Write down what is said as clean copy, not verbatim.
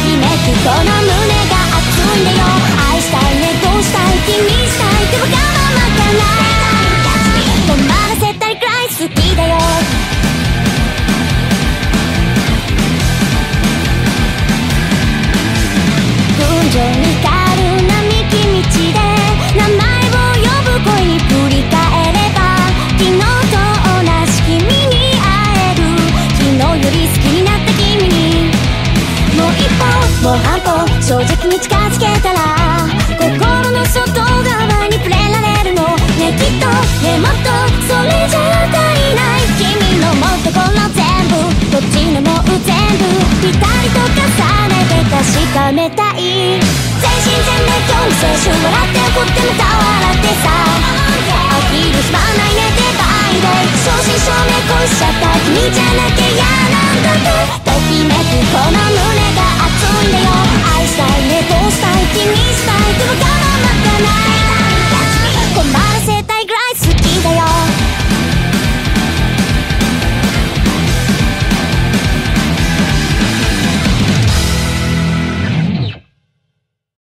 きめくこの胸が熱いんだよ。愛したいね、どうしたい、君したいってわがままかな。止まらせたいくらい好きだよ。群青に光る並木道で名前を呼ぶ声に振り返れば、昨日と同じ君に会える。昨日より好きになった君にもう一歩もう半歩正直に近づけたら、心の外側に触れられるのね。きっとね、もっとそれじゃ足りない。君の持ったこの全部、こっちのもう全部、ぴったりと重ねて確かめたい。全身全霊今日の青春、笑って怒ってまた笑ってさ、飽きる暇ないね、デバイデイ正真正銘恋しちゃった君じゃなきゃ嫌なんだって。ときめく